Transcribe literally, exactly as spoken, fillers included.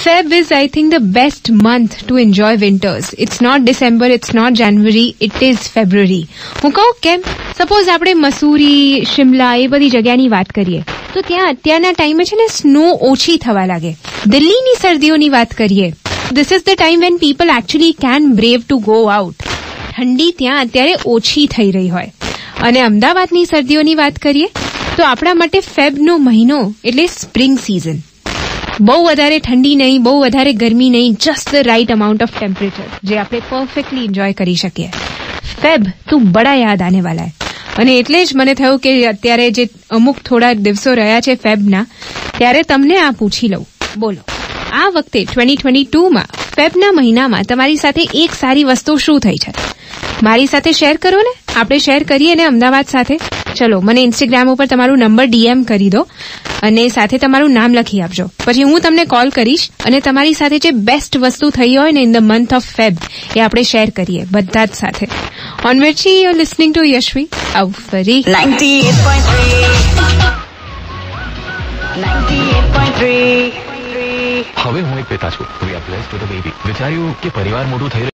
Feb is, I think, the best month to enjoy winters. It's not December, it's not January, it is February. હું કહું કેમ? Suppose આપણે મસૂરી, શિમલા એ બધી જગ્યાની વાત કરીએ તો ત્યાં અત્યારના ટાઈમે છે ને સ્નો ઓછી થવા લાગે. દિલ્હીની શરદીઓની વાત કરીએ, this is the time when people actually can brave to go out. ઠંડી ત્યાં અત્યારે ઓછી થઈ રહી હોય. અને અમદાવાદની શરદીઓની વાત કરીએ તો આપણા માટે ફેબનો મહિનો એટલે સ્પ્રિંગ સિઝન. બહુ વધારે ઠંડી નહીં, બહુ વધારે ગરમી નહીં, just the right amount of temperature જે આપણે પરફેક્ટલી એન્જોય કરી શકીએ. ફેબ તું બડા યાદ આને વાલા હે. અને એટલે જ મને થયું કે અત્યારે જે અમુક થોડા દિવસો રહ્યા છે ફેબના, ત્યારે તમને આ પૂછી લઉં. બોલો, આ વખતે ટ્વેન્ટી ટ્વેન્ટી ટુમાં ફેબના મહિનામાં તમારી સાથે એક સારી વસ્તુ શું થઈ છે? મારી સાથે શેર કરો ને, આપણે શેર કરીએ ને અમદાવાદ સાથે. ચલો, મને ઇન્સ્ટાગ્રામ ઉપર તમારું નંબર ડીએમ કરી દો અને સાથે તમારું નામ લખી આપજો. પછી હું તમને કોલ કરીશ અને તમારી સાથે જે બેસ્ટ વસ્તુ થઈ હોય ને in the month of Feb એ આપણે શેર કરીએ બધા જ સાથે. On Mirchi, you are listening to Yashvi. આવ ફરી ninety-eight point three ninety-eight point three. હવે હું એક પિતા છું. We are blessed with a baby. વિચાર્યું કે પરિવાર મોટું થઈ